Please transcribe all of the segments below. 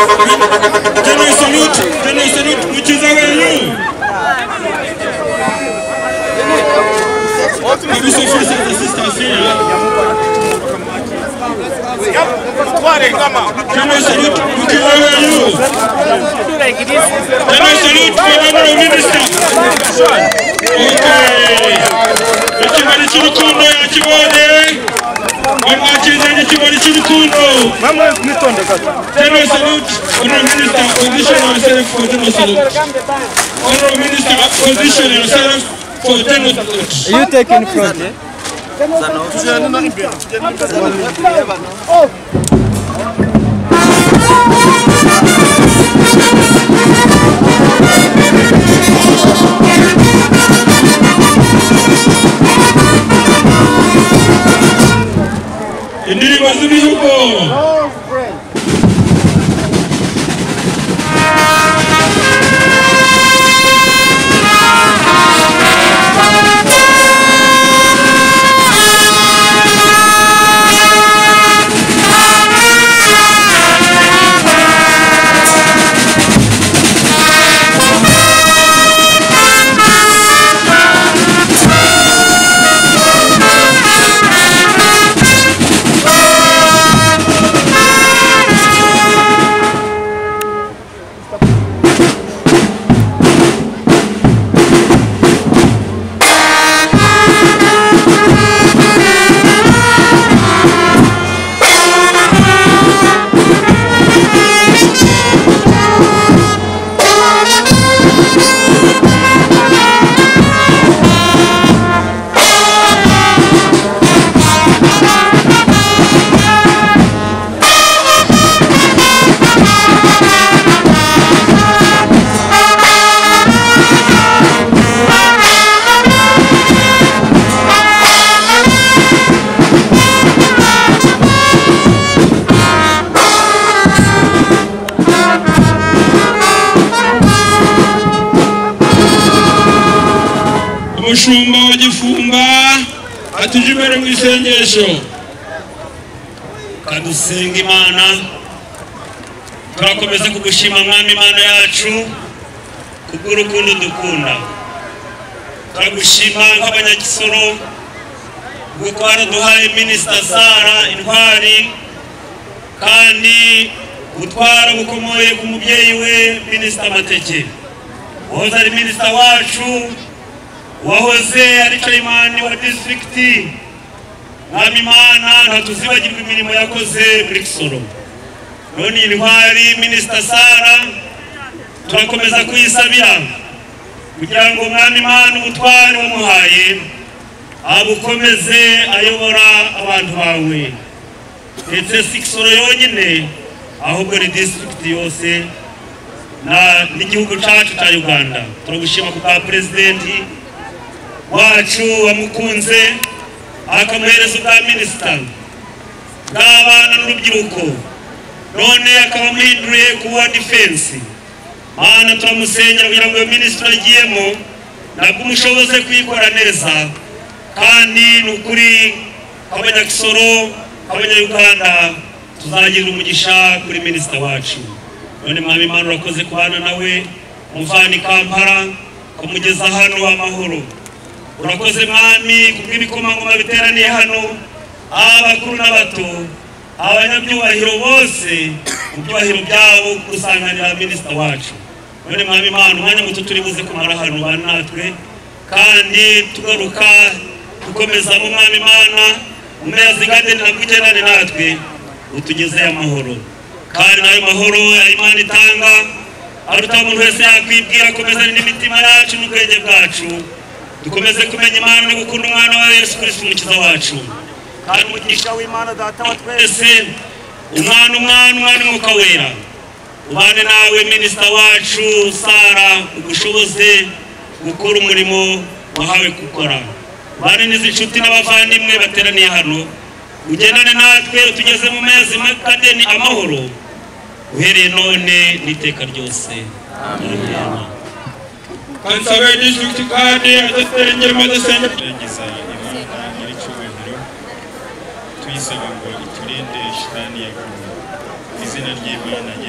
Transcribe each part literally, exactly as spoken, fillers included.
General salute, general salute, Mukiza wenyu. Maybe some first assistance here. General salute, Mukiza wenyu. General salute for the Honorable Minister. Okay. Ekibali cy'urukundo yakibonye. Wamwakizanye ekibali cy'urukundo. General salute, Honorable Minister, position yourself for general salute. Honorable Minister, position yourself for general salute. Are you taking front? Indirimbo z'ibihugu. Umushumba wa Gifumba atuje imbere mu isengesho. Kadusenga Imana. Turakomeza kugushima Mwami Imana yacu kubw'urukundo dukunda. Turagushima nk'abanyagisoro kuko waraduhaye Minister Sara intwari kandi utwara bukomoye ku mubyeyi we Minister Mateke. Wahoze ari Minister wacu, wahoze ari chairman wa district. Mwami Imana ntatuzibagirwa imirimo yakoze muri Kisoro. None intwari Minister Sara turakomeza kuyisabira kugira ngo Mwami Imana ubutwari wamuhaye abukomeze ayobora abantu bawe. Ndetse si Kisoro yonyine ahubwo ni district yose na n'igihugu cyacu cya Uganda. Turagushima ku bwa president wacu wamukunze akamuhereza ubwa minister bw'abana n'urubyiruko, none akaba muhinduriye kuba defense. Mana turamusengera kugira ngo minister agiyemo nabwo umushoboze kwikora neza, kandi n'ukuri abanyakisoro abanyayuganda tuzagira umugisha kuri minister wacu. None Mwami Imana urakoze kubana nawe muvani Kampala kumugeza hano amahoro. Urakoze Mwami kubw'ibikomangoma biteraniye hano, abakuru n'abato, abanyabyubahiro bose mu byubahiro byabo kusanganira minister wacu. None Mwami Imana umwanya muto turi buze kumara hano banatwe, kandi tugaruka dukomeza mu Mwami Imana umezi gadeni na kugerane natwe utugeze amahoro. Kandi nayo mahoro ya Imana itanga aruta umuntu wese yakwibwira komeza n'imitima yacu n'ubwenge bwacu. Dukomeze kumenya Imana no gukunda umwana wa Yesu Kristo umukiza wacu. Kandi umugisha w'Imana data wa twese, umwana umwana umwana umwuka wera ubane nawe minister wacu Sara, ugushoboze gukora umurimo wahawe gukora. Bane n'izinshuti n'abavandimwe bateraniye hano, ugendane natwe utugeze mu mezi makadeni amahoro uhereye none n'iteka ryose. Amen. Kansabe district kandi adasengera madasengera yagiza Imana muri cyubahiro, tuyisaba ngo iturinde shitani yaguye. Izina ry'Imana nyiri kuva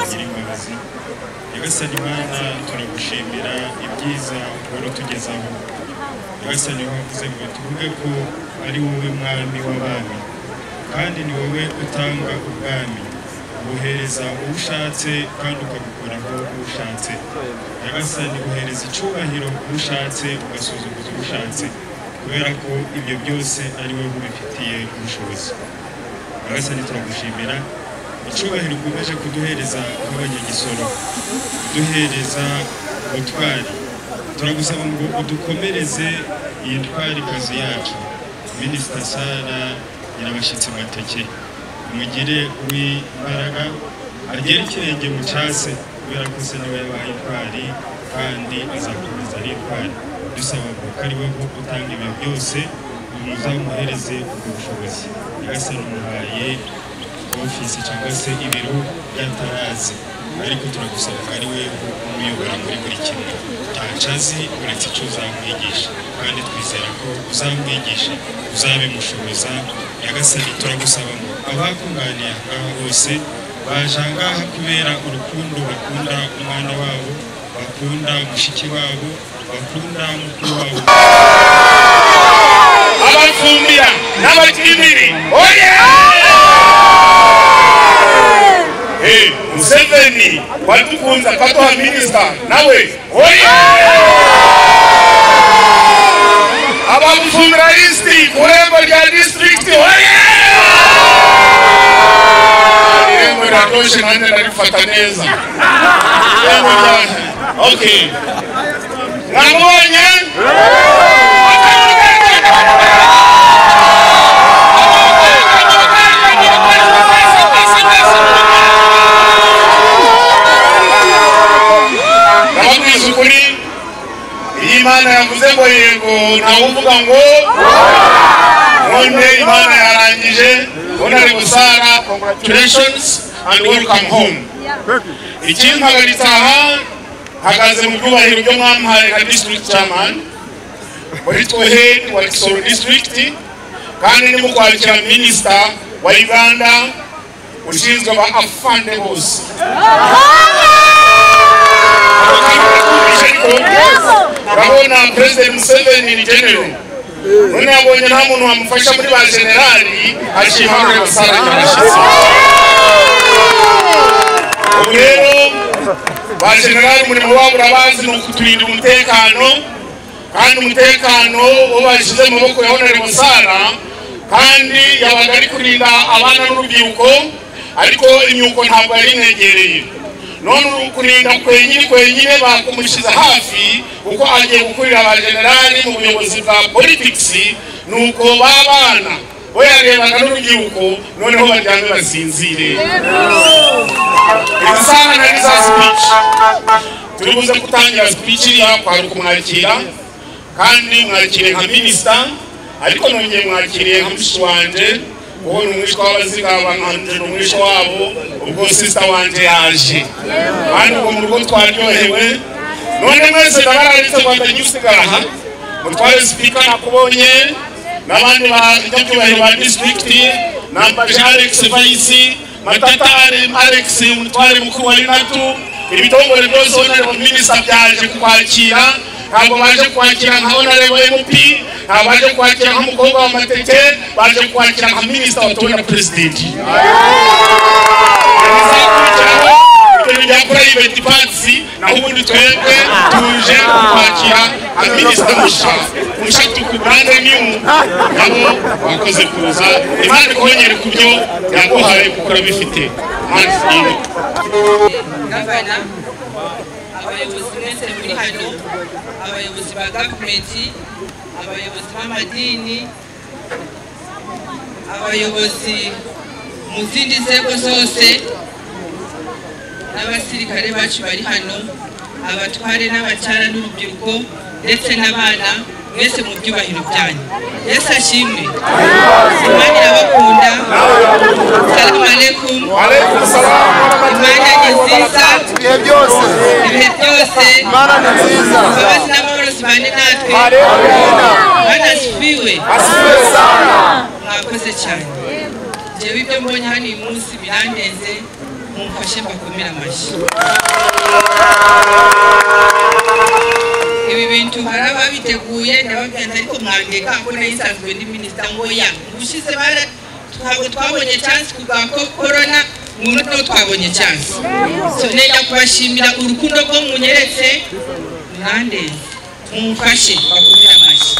nyiri imbabazi Nyagasani Mana turagushimira ibyiza uhora utugezaho Nyagasani wavuze ngo tuvuge ko ari wowe mwami w'abami kandi ni wowe utanga ubwami ubuhereza ushatse kandi ukabukuraho ushatse Nyagasani uhereza icyubahiro ushatse ugasuzuguza ushatse kubera ko ibyo byose ari wowe ubifitiye ubushobozi Nyagasani turagushimira icyubahiro ukomeje kuduhereza nk'abanyagisoro duhereza ubutwari turagusaba ngo udukomereze iyi ntwarikazi yacu Minisita Sara Nyirabashyitsi Mateke umugire w'imbaraga agere ikirenge mu cyase kubera ko se niwe yabaye intwari kandi azakomeza ari intwari dusaba ngo ari wowe utanga ibyo byose muzamuhereze ubwo bushobozi Nyagasani umuhaye ofisi cyangwa se ibiro by'atarazi ariko turagusaba ko ari we umuyobora muri buri kimwe ntacazi uretse icyo uzamwigisha kandi twizera ko uzamwigisha uzabimushoboza Nyagasani turagusaba ngo abakunganiye ngaho bose baje ngaha kubera urukundo bakunda umwana wabo bakunda mushiki wabo bakunda mukuru wabo abafumbira n'abakibiri oye eh Museveni watukunza kadoha minister nawe oye abafumbira isti kurembo rya district oye yemwe radoshe nane narifata neza okay ngamubonye Imana yavuze ngo yego ntawuvuga ngo none Imana yarangije Honorable Sara congratulations and welcome home ikimpagaritse aha hagaze mu byubahiro byo mwamuhaye nka district chairman muri head wa Kisoro district kandi ni mukwakira minister wa Uganda ushinzwe ba afande bose urabona President Museveni ni general none yabonye nta muntu wamufasha muri ba generali ashima muri Sara Nyirabashyitsi rero ba generali muri mu wabo urabanzi no kuturinda umutekano kandi umutekano ubashize mu maboko ya Honorable Sara kandi yabaga ari kurinda abana n'urubyiruko ariko imyuko ntabwo ari negereye none kurinda kwenyine kwenyine bakumushiza hafi uko agiye gukurira aba generali mu buyobozi bwa politics nuko babana bo yarebaga n'urubyiruko noneho bajyanye basinzire isana na isa speech turibuze kutangira speech ya kwa kumwakira kandi mwakire nka minister ariko nongeye mwakiriye nka mushi wanje uwo n'umwishwa w'abaziga abankanje n'umwishwa wabo ubwo sister wanje yaje kandi uwo mu rugo twaryohewe none mwese ndabararitse Rwanda nyusigara aha mutware speaker nakubonye n'abandi babyubahiro ba district namba Alex Vice Matata Alex mutware mukuru wa Inatu ibitongore byose Honorable Minister byaje kwakira ntabwo baje kwakira nka Honorable M P ntabwo baje kwakira nka mukobwa wa Mateke baje kwakira nka Minister wa Tona President ya private party na ubundi twebwe tuje kwakira Minister musha mushatu kubrande nimu nabo bakoze kuza Imana kongera kubyo yaguhaye gukora bifite manzi gavana abayobozi mwese muri hano abayobozi ba gavumenti abayobozi b'amadini abayobozi mu zindi nzego zose n'abasirikare bacu bari hano abatware n'abacyara n'urubyiruko ndetse n'abana mwese mu byubahiro byanyu Yesu ashimwe Imana irabakunda Salamu alaikum Alaikum salam Imana ni nziza ibihe byose ibihe byose Imana ni nziza abazi n'amahoro zibane natwe Imana asifiwe asifiwe sana mwakoze cyane jewe ibyo mbonye hano uyu munsi birandenze mumfashe mbakomera amashyi. Ibi bintu hari ababiteguye ndababwira ariko mwandeka ko nayisanzwe ndi minisita ngo ya ubushize bara twabonye chance kubwa corona muno twabonye chance. So nenda kubashimira urukundo rwo munyeretse nande mumfashe bakomera amashyi.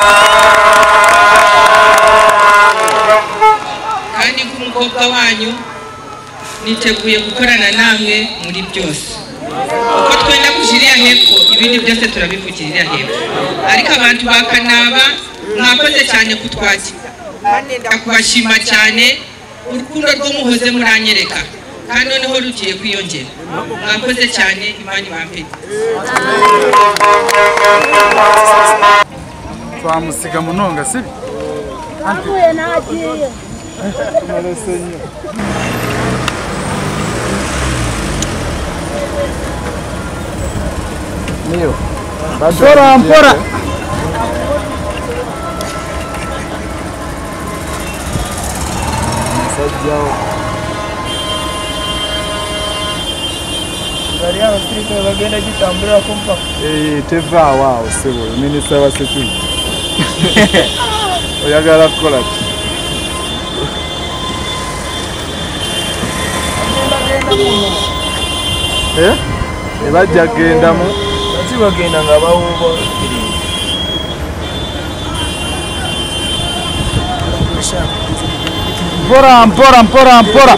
Kandi kumukobwa wanyu niteguye gukorana namwe muri byose. Uko twenda kujiriya hepfo ibindi byose turabivugirira hepfo. Ariko abantu bakanaba mwakoze cyane kutwakira. Kandi ndakubashima cyane urukundo rwo muhoze muranyereka. Kandi noneho rugiye kwiyongera. Mwakoze cyane Imana ibampe. Twamusiga munonga sibi? Avuye nagiye. Marasenyo. Niyo. Mpora mpora. Sajjao. Gari abasirikare bagenda gitambura kumpa. Eh teva wao sebo minisita wa security. Oyagala kukola. Eh? Ebajja genda mu Ati bagenda ngabawubo kiri. mpora mpora mpora mpora.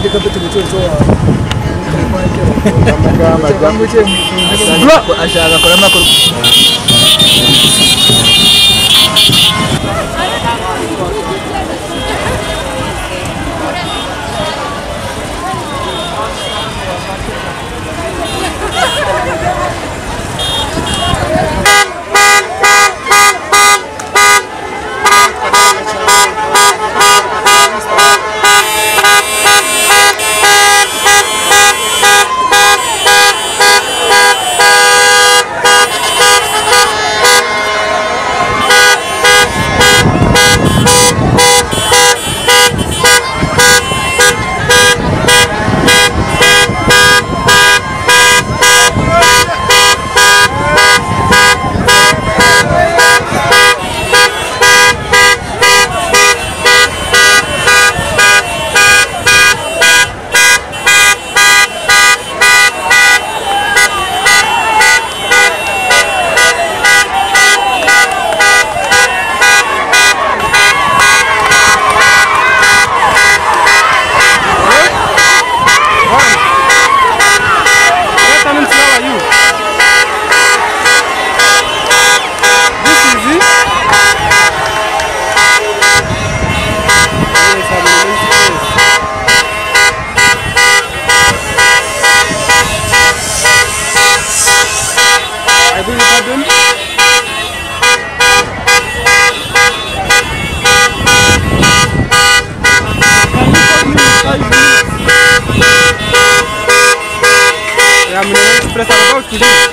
Ashaka kora makuru. I'm going to express about today.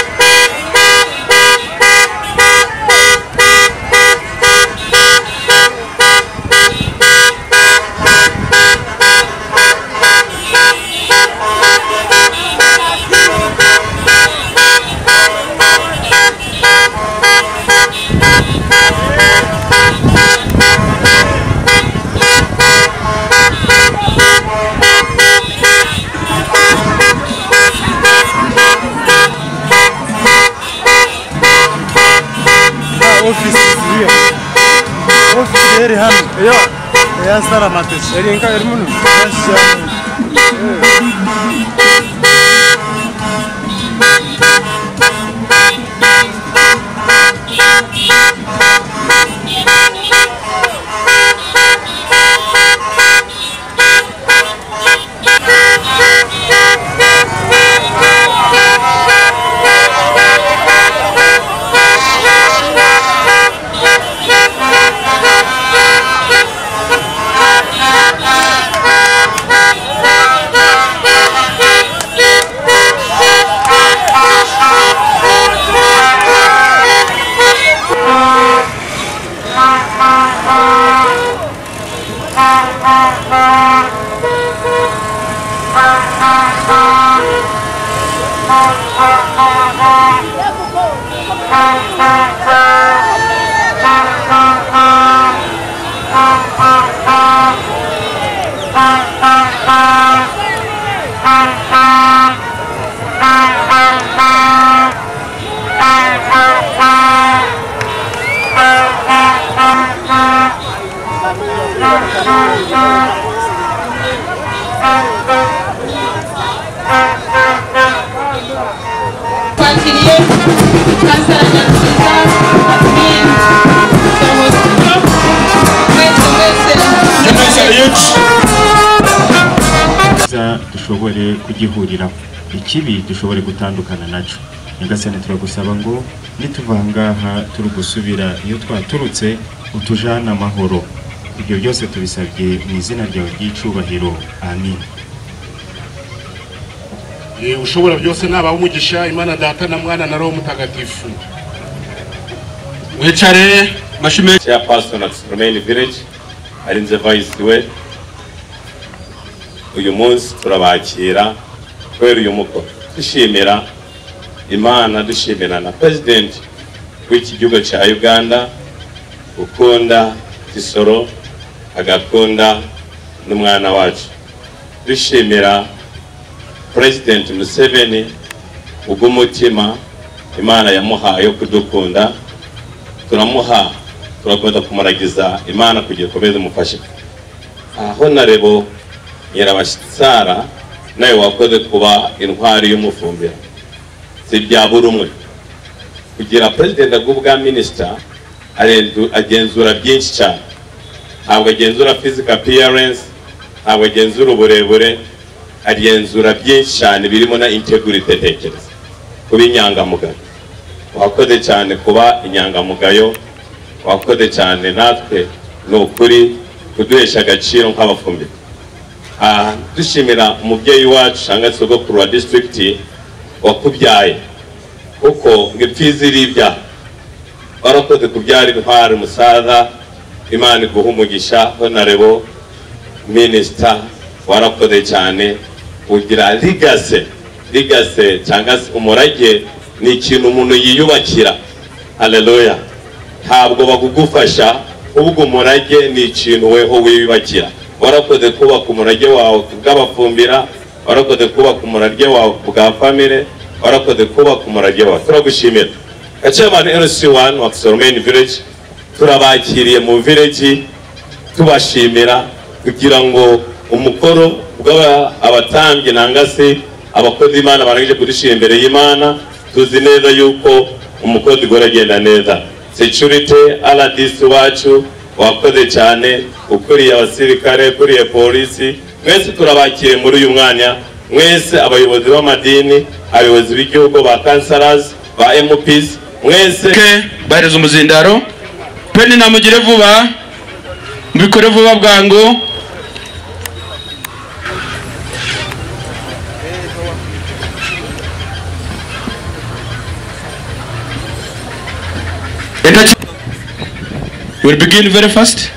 Office here. Office here, han. Yeah. Yeah, Sara Matis. Eri enka ermunu. Thank you. dushobore kugihurira ikibi dushobore gutandukana naco. Nyagasani turagusaba ngo nituvangaha turi gusubira iyo twaturutse utujana amahoro. Ibyo byose tubisabye mu izina ryawe ry'icubahiro. Amin. Eh ushobora byose naba umugisha Imana Data na Mwana na Roho Mutagatifu. Wecare mashime Chairperson at Remain Village arinze vice we. Uyu munsi turabakira kwera uyu muko dushimira Imana dushimira na president w'iki gihugu cya Uganda ukunda Kisoro agakunda n'umwana wacu. Dushimira President Museveni ugumutima Imana yamuhaye kudukunda, turamuha turakoda kumuragiza Imana kugira komeze mufashe. Aho narebo Nyirabasara nawe wakoze kuba intwari y'umufumbira. Si bya burumwe kugira president agubwa minister agenzura byinshi cyane. Ntabwo agenzura physical appearance, ntabwo agenzura uburebure, agenzura byinshi cyane birimo na integrity tekereza. Kuba inyangamugayo. Wakoze cyane kuba inyangamugayo, wakoze cyane natwe n'ukuri kuduhesha agaciro nk'abafumbira. Ah, dushimira umubyeyi wacu cyangwa sogokuru wa district wakubyaye kuko ngipfizi ribya warakoze kubyara intwari musaza. Imana iguha umugisha. Honorable Minister warakoze cyane ugira legacy legacy cyangwa umurage ni ikintu umuntu yiyubakira. Haleluya. Ntabwo bagugufasha ubwo umurage ni ikintu weho wiyubakira. Warakoze kubaka umurage wawe bw'abafumbira, warakoze kubaka umurage wawe bwa family, warakoze kubaka umurage wawe. Turagushimira. Chairman L C one wa Remain Village turabakiriye mu village tubashimira kugira ngo umukoro bw'abatambye nangase abakozi Imana barangije kudishira imbere y'Imana. Tuzi neza yuko umukozi goragenda neza. Security R D C wacu wakoze cyane, ukuriye abasirikare, ukuriye polisi, mwese turabakiriye muri uyu mwanya. Mwese abayobozi b'amadini, abayobozi b'igihugu ba councillors ba M Ps, mwese bareze umuzindaro peni namugire vuba mbikore vuba bwangu. We'll begin very fast.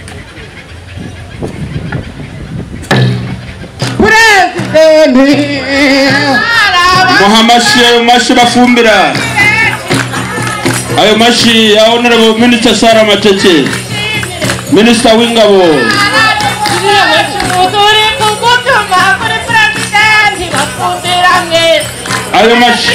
Muhamashi ayo mashi bafumbira. Ayo mashi ya Honorable Minister Sara Matete, Minister w'ingabo. Ayo mashi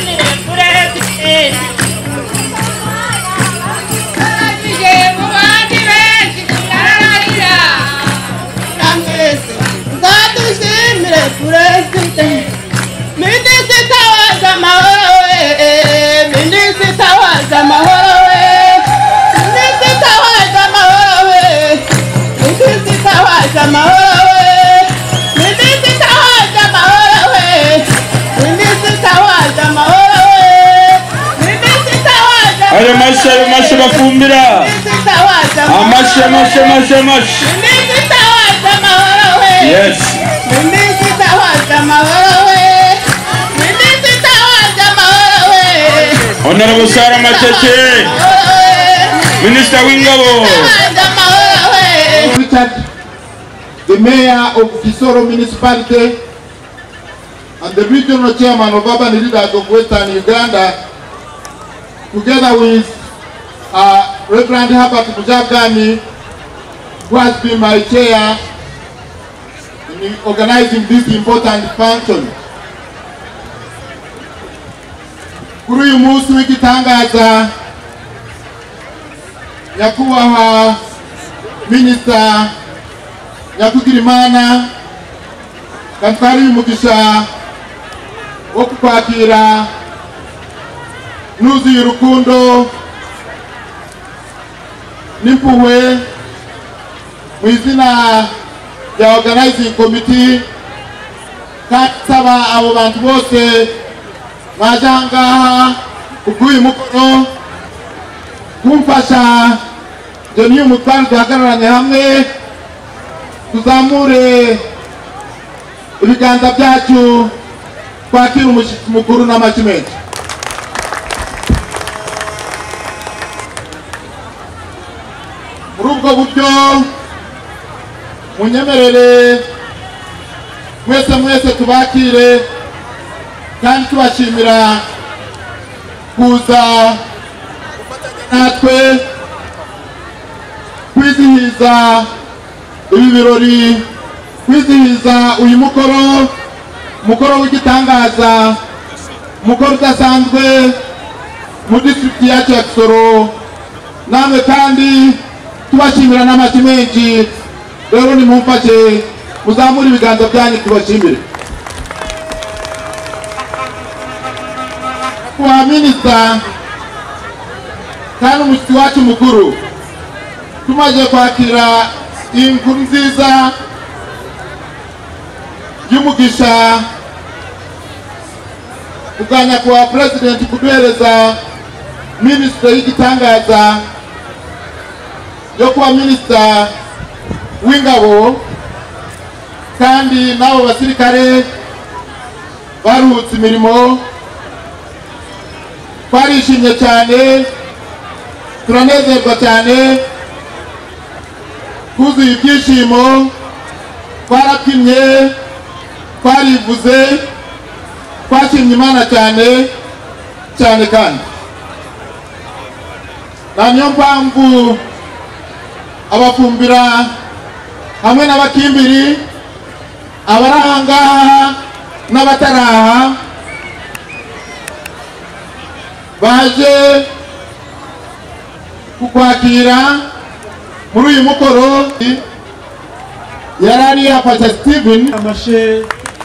ayo mashi ayo mashi bafumbira. Amashi amashi amashi amashi. Yes. Honorable Sara Matete, Minister w'ingabo. Richard, the mayor of Kisoro municipality, and the regional chairman of Urban Leaders of Western Uganda, together with uh, Reverend Herbert Mujagani, who has been my chair in organizing this important function. Kuri uyu munsi w'igitangaza, nyakubahwa Minister Nyakugirimana Kantari umugisha wo kukwakira nuzuye urukundo n'impuhwe mu izina rya organizing committee, kasaba abo bantu bose baje ngaha kubw'uyu mukoro kumfasha je niyo mutwaro duhagararanye hamwe tuzamure ibiganza byacu kwakira umushyitsi mukuru n'amashyi menshi. Muri ubwo buryo munyemerere mwese mwese tubakire kandi tubashimira kuza natwe kwizihiza ibi birori, kwizihiza uyu mukoro mukoro w'igitangaza, mukoro udasanzwe mu district yacu ya Kisoro. Namwe kandi tubashimira n'amashyi menshi. Rero nimumfashe muzamure ibiganza byanyu tubashimire. Kwa Minister kandi umushyitsi wacu mukuru, tumaze kwakira inkuru nziza y'umugisha bwa nyakubahwa President kuduhereza Minister y'igitangaza yo kuba Minister w'ingabo, kandi nabo basirikare baruhutse imirimo. Twarishimye cyane, turanezerwa cyane, kuzuye ibyishimo, twarapimye, twarivuze, twashimye Imana cyane cyane. Kandi na niyo mpamvu abafumbira hamwe n'abakimbiri, abarangaha n'abataraha baje kukwakira muri uyu mukoro. Yarari hafasha Steven Amashe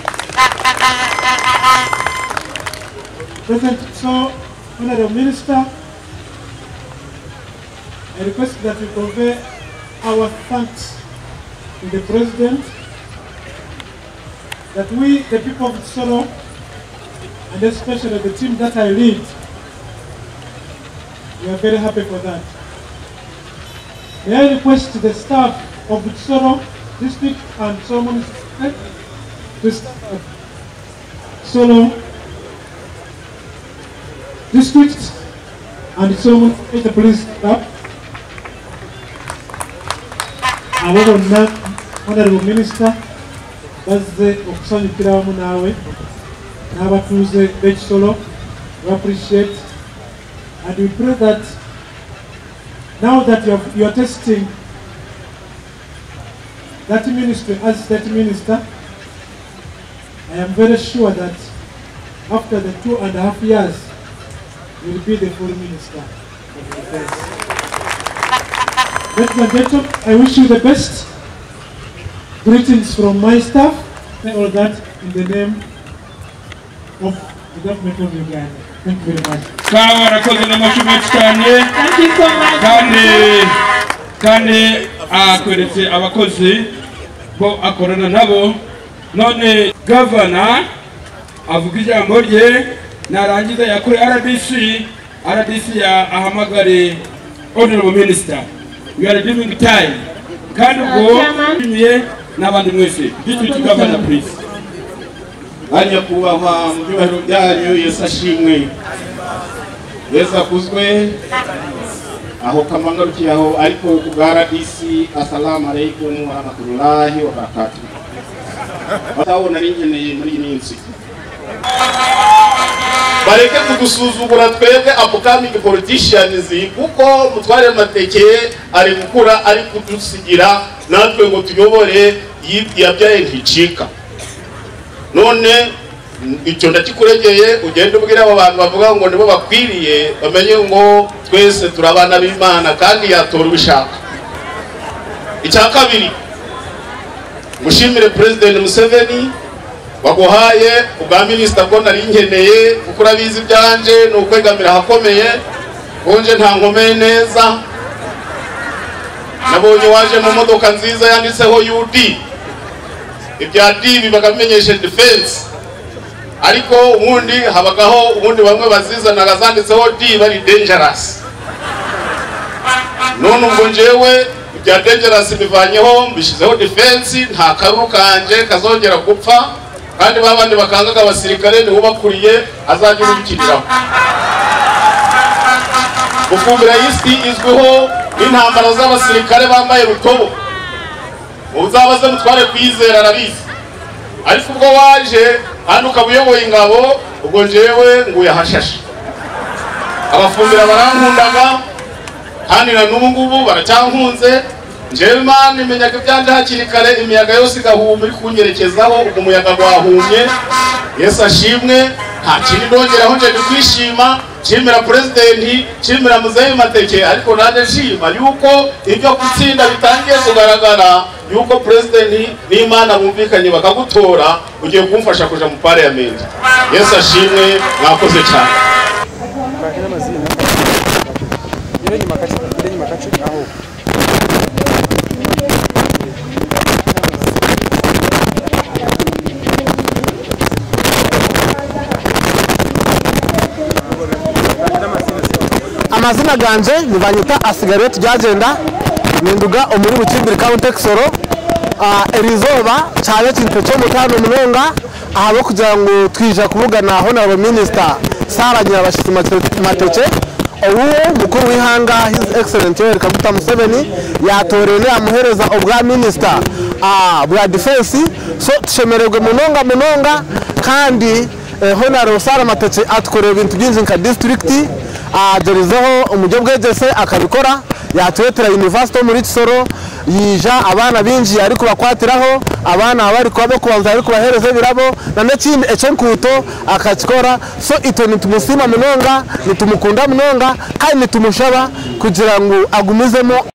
President. So, Honorable Minister, I request that we convey our thanks to the President, that we, the people of Kisoro, and especially the team that I lead, we are very happy for that. May I request the staff of Kisoro District and Solomon District, the staff of Kisoro District and Solomon District Police Staff, ababona Honorable Minister baze okusanyukira wamu nawe n'abatuuze b'Ekisolo. We appreciate and we pray that now that you, have, you are testing that ministry as state minister, I am very sure that after the two and a half years you will be the full minister of defense. Ladies and gentlemen, I wish you the best. Greetings from my staff. And all that in the name of the government of Uganda. Thank you very much. Sawa, rakoze n'amashyi menshi cyane. Thank you so much. Kandi kandi akweretse abakozi bo akorana nabo. None governor avuga ijambo rye, narangiza yakore R D C, R D C ya ahamagare Honorable Minister. We are giving time. Kandi ubwo nimiye n'abandi mwese. District Governor, please. Anya kubahwa mu byubahiro byanyu, Yesu ashimwe. Yesu akuzwe. Aho kamangarukiye aho ariko ku R D C, assalamu alaikum wa rahmatullahi wa barakatuh. Batabona ari nkeneye muri iyi minsi. bareke kudusuzugura twebwe upcoming politicians kuko Mutware Mateke ari gukura ari kudusigira natwe ngo tuyobore yabyaye nticika. None icyo ndakikuregeye ugende ubwira abo bantu bavuga ngo nibo bakwiriye bamenye ngo twese turabana b'Imana kandi yatora ubishaka. Icya kabiri mushimire President Museveni waguhaye ubwa minister ko nari nkeneye kuko urabizi byanje no kwegamira hakomeye konje nta nkomeye neza. Nabonye waje mu modoka nziza yanditseho U D ibya D bibagamenyeshe defense, ariko ubundi habagaho ubundi bamwe bazizana gazanditseho D bari dangerous. None ubwo njewe ibya dangerous bivanyeho mbishizeho defense, nta karu kanje kazongera gupfa kandi babandi bakangaga abasirikare ni ubakuriye azagira ubikiriraho. Gufumbira isi izwiho intambara z'abasirikare bambaye rutobo, uzabaze Mutware Kwizera arabizi. Ariko ubwo waje hano ukabuyoboye ingabo ubwo njewe nguye hashashe. Abafumbira barankundaga kandi na n'ubu ngubu baracyankunze. Njewe Imana imenyaga ibyanje hakiri kare, imiyaga yose igahuma iri kunyerekezaho, ubwo umuyaga gwahumye. Yesu ashimwe, nta kindi ndongeraho nje kwishima. Nshimira President, nshimira Muzehe Mateke, ariko nanje nshima yuko ibyo gutsinda bitangiye kugaragara, yuko President n'Imana bumvikanye bakagutora ugiye kumfasha kuja mu parliament. Yesu ashimwe, mwakoze cyane. Amazina ganje nibanyita Asigareti Byagenda ninduga omuri Bukimbiri County Kisoro. Erizoba cyane kintu cyo mutano munonga ahabo kugira ngo twija kuvugana honorable minister Sarah Nyirabashitsi Mateke. Ubu mukuru w'ihanga His Excellency Yoweri Kaguta Museveni yatoreye amuhereza obwa minister ah bwa defense. So tushemererwe munonga munonga kandi honorable Sarah Mateke atkorera ibintu byinshi nka district adorizaho umujyo bwegese akabikora. Yatwetera university muri Kisoro yija abana binji ariko bakwatiraho abana bari kwabo kubanza ariko bahereze birabo na n'ikindi eco nkuto akakikora. So ito nitumusima munonga nitumukunda munonga kandi nitumushaba kugira ngo agumizemo